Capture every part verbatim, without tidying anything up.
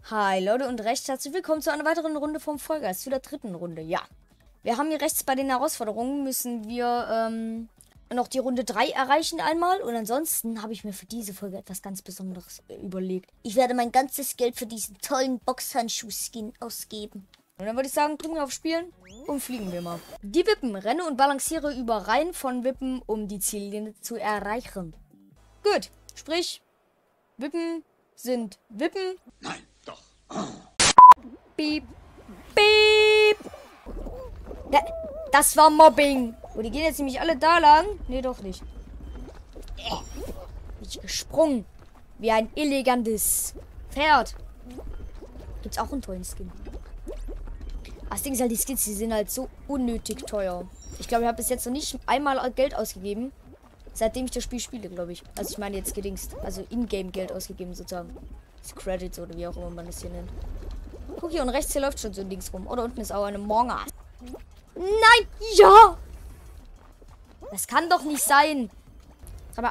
Hi Leute und recht herzlich willkommen zu einer weiteren Runde vom Fall Guys, zu der dritten Runde, ja. Wir haben hier rechts bei den Herausforderungen, müssen wir ähm, noch die Runde drei erreichen einmal. Und ansonsten habe ich mir für diese Folge etwas ganz Besonderes äh, überlegt. Ich werde mein ganzes Geld für diesen tollen Boxhandschuh-Skin ausgeben. Und dann würde ich sagen, drücken wir auf Spielen und fliegen wir mal. Die Wippen, renne und balanciere über Reihen von Wippen, um die Ziellinie zu erreichen. Gut, sprich, Wippen sind Wippen. Nein, doch. Piep, piep. Da, das war Mobbing. Oh, die gehen jetzt nämlich alle da lang. Nee, doch nicht. Äh, ich gesprungen. Wie ein elegantes Pferd. Gibt's auch einen tollen Skin. Das Ding ist halt, die Skins, die sind halt so unnötig teuer. Ich glaube, ich habe bis jetzt noch nicht einmal Geld ausgegeben. Seitdem ich das Spiel spiele, glaube ich. Also ich meine jetzt gedingst. Also Ingame Geld ausgegeben sozusagen. Das Credits oder wie auch immer man das hier nennt. Guck hier, und rechts hier läuft schon so ein Dings rum. Oder unten ist auch eine Monga. Nein! Ja! Das kann doch nicht sein. Aber...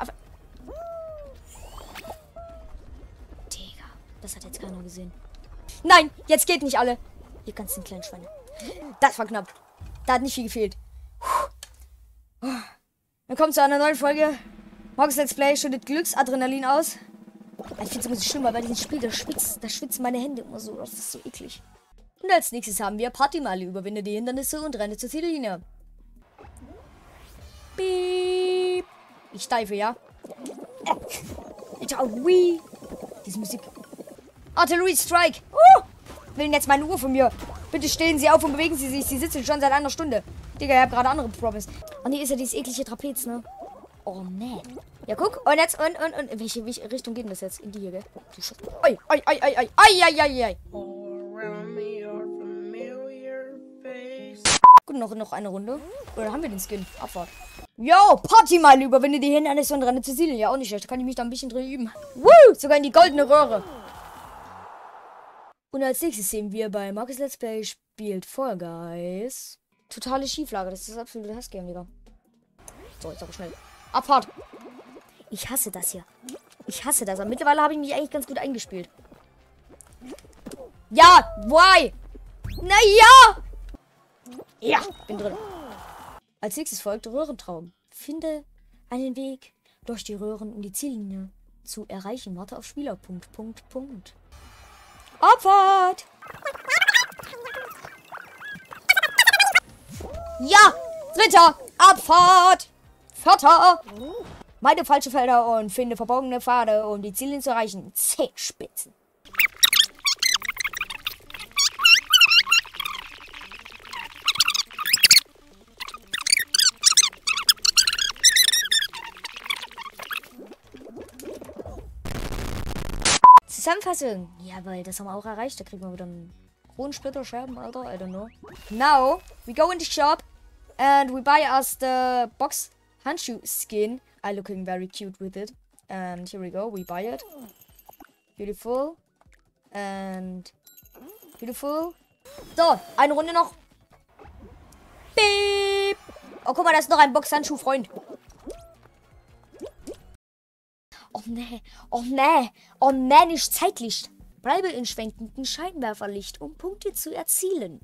Digga, das hat jetzt keiner gesehen. Nein, jetzt geht nicht alle. Ihr ganzen kleinen Schweine. Das war knapp. Da hat nicht viel gefehlt. Willkommen zu einer neuen Folge. Morgens Let's Play schüttet Glücksadrenalin aus. Ich finde es immer so schlimm, weil bei diesem Spiel, da schwitzt, da schwitzen meine Hände immer so. Das ist so eklig. Und als nächstes haben wir Partymeile. Überwinde die Hindernisse und renne zur Ziellinie. Piep. Ich steife, ja? Ich auch, wie? Diese Musik. Artillery Strike. Uh! Will jetzt meine Uhr von mir. Bitte stehen Sie auf und bewegen Sie sich. Sie sitzen schon seit einer Stunde. Digga, ich habe gerade andere Problems. Und hier ist ja dieses eklige Trapez, ne? Oh, ne. Ja, guck. Und jetzt, und, und, und. In welche, welche Richtung geht denn das jetzt? In die hier, gell? Du Scheiße. Oi, oi, oi, oi, oi, oi, oi, oi. Gut, noch, noch eine Runde. Oder haben wir den Skin? Abfahrt. Yo, Partymeile, überwinde die Hindernisse und renne zur Ziellinie. Ja, auch nicht schlecht. Da kann ich mich da ein bisschen drin üben. Woo! Sogar in die goldene Röhre. Und als nächstes sehen wir bei Markus Let's Play spielt Fall Guys. Totale Schieflage. Das ist das absolute Hassgame, Digga. So, jetzt aber schnell. Abfahrt. Ich hasse das hier. Ich hasse das. Aber mittlerweile habe ich mich eigentlich ganz gut eingespielt. Ja, why? Na ja! Ja, bin drin. Als nächstes folgt Röhrentraum. Finde einen Weg durch die Röhren, um die Ziellinie zu erreichen. Warte auf Spieler. Punkt, Punkt, Punkt. Abfahrt! Ja! Dritter! Abfahrt! Vierter! Meide falsche Felder und finde verborgene Pfade, um die Ziele zu erreichen. Zehenspitzen. Zusammenfassung. Jawohl, das haben wir auch erreicht. Da kriegen wir wieder einen Kronensplitter-Scherben, Alter. I don't know. Now, we go in the shop and we buy us the box Handschuh skin. I looking very cute with it. And here we go. We buy it. Beautiful. And beautiful. So, eine Runde noch. Beep. Oh, guck mal, da ist noch ein Box-Handschuh, Freund. Oh ne, oh ne, oh ne, nicht Zeitlicht. Bleibe in schwenkendem Scheinwerferlicht, um Punkte zu erzielen.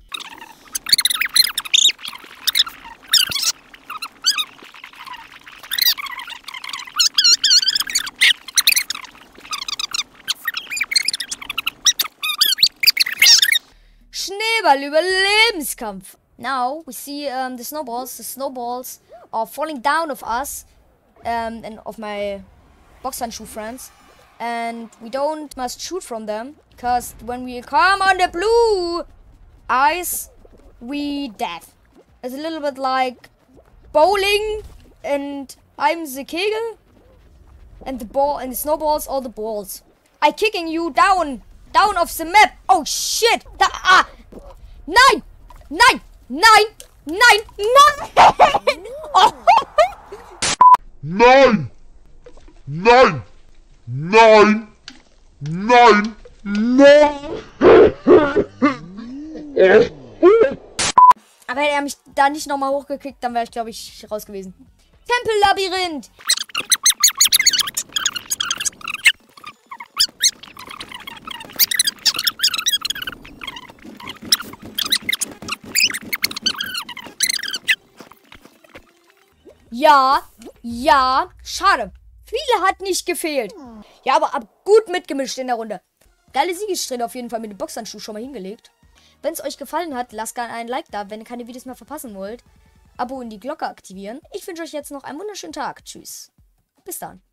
Schneeball-Überlebenskampf. Now we see um, the snowballs. The snowballs are falling down of us um, and of my Boxhandschuh friends, and we don't must shoot from them because when we come on the blue ice, we dead. It's a little bit like bowling, and I'm the Kegel, and the ball and the snowballs are the balls. I kicking you down, down off the map. Oh shit! Da, ah, nein, nein, nein, nein, nein! Oh. Nein! Nein! Nein! Nein! Nein! Aber hätte er mich da nicht nochmal hochgekickt, dann wäre ich, glaube ich, raus gewesen. Tempellabyrinth! Ja, ja, schade. Viele hat nicht gefehlt. Ja, aber ab gut mitgemischt in der Runde. Geile Siegessträhne auf jeden Fall mit dem Boxhandschuh schon mal hingelegt. Wenn es euch gefallen hat, lasst gerne einen Like da, wenn ihr keine Videos mehr verpassen wollt. Abo und die Glocke aktivieren. Ich wünsche euch jetzt noch einen wunderschönen Tag. Tschüss. Bis dann.